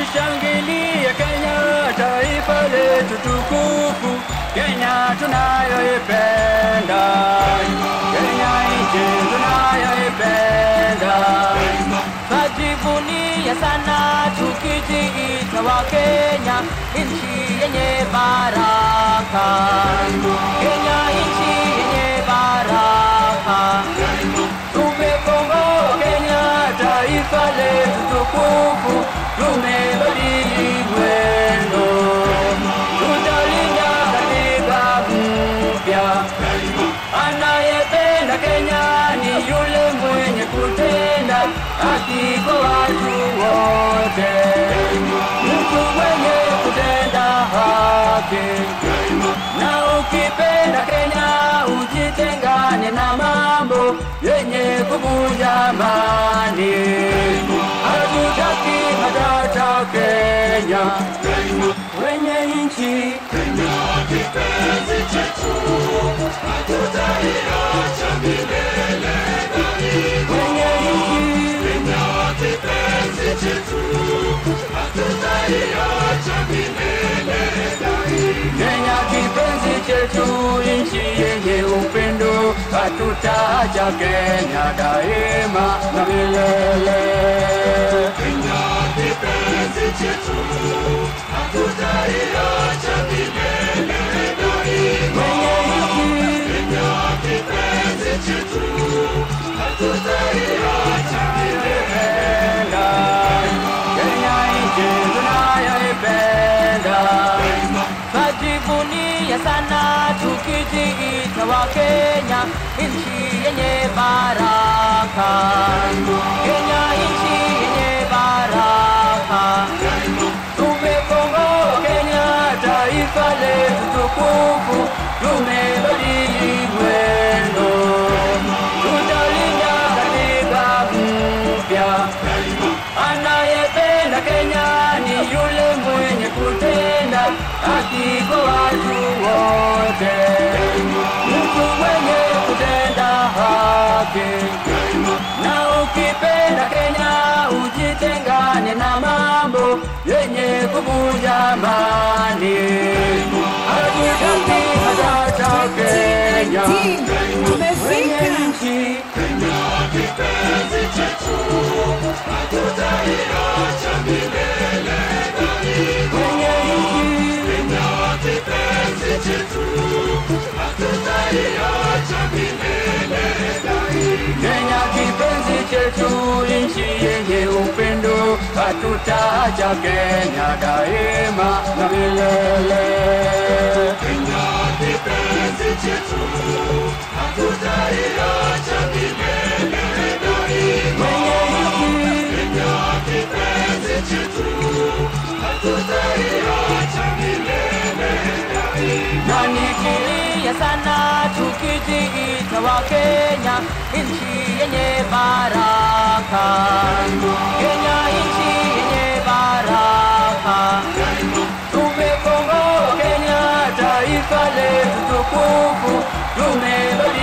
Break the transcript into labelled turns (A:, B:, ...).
A: Tuishangilie Kenya, taifa letu tukufu, Kenya tunayoipenda, Kenya nchi tunayoipenda. Tujivunie sana tukijiita wa Kenya, nchi yenye baraka, Kenya nchi yenye baraka. Tumekomboa Kenya, taifa letu tukufu, tumebadili mwendo, tutalinda katiba mpya. Anayependa Kenya ni yule mwenye kutenda haki kwa watu wote, mtu mwenye kutenda haki. Na ukipenda Kenya ujitengane na mambo yenye kuvunja amani. Hatutaki matata Kenya, wenye nchi
B: Kenya kipenzi chetu, hatutaiacha milele daima.
A: wenye nchi
B: Kenya kipenzi chetu, hatutaiacha milele daima.
A: Kenya kipenzi chetu, nchi yenye upendo, hatutaacha Kenya daima na milele.
B: Kenya kipenzi chetu, hatutaiacha milele daima.
A: Wenye nchi
B: Kenya kipenzi chetu, hatutaiacha milele
A: tunayopenda, Kenya nchi tunayoipenda. Tujivunie sana tukijiita wa Kenya, nchi yenye baraka, Kenya nchi yenye baraka. Tumekomboa Kenya, taifa letu tukufu, tumebadili mwendo, tutalinda katiba mpya. Anayependa Kenya ni yule mwenye kutenda haki kwa watu wote, mtu mwenye kutenda haki. Na ukipenda Kenya ujitengane na mambo yenye kuvunja amani. Hatutaki matata Kenya, wenye nchi
B: Kenya kipenzi chetu, hatutaiacha milele daima.
A: wenye nchi
B: Kenya kipenzi chetu, hatutaiacha milele daima.
A: Kenya kipenzi chetu, nchi yenye upendo, hatutaacha Kenya daima na milele.
B: Kenya kipenzi chetu, hatutaiacha milele daima.
A: Wenye nchi
B: Kenya kipenzi chetu, hatutaiacha milele daima.
A: na nikilia sana tukijiita wa Kenya, nchi yenye baraka, Kenya nchi yenye baraka. Tumekomboa Kenya, taifa letu tukufu, tumebadili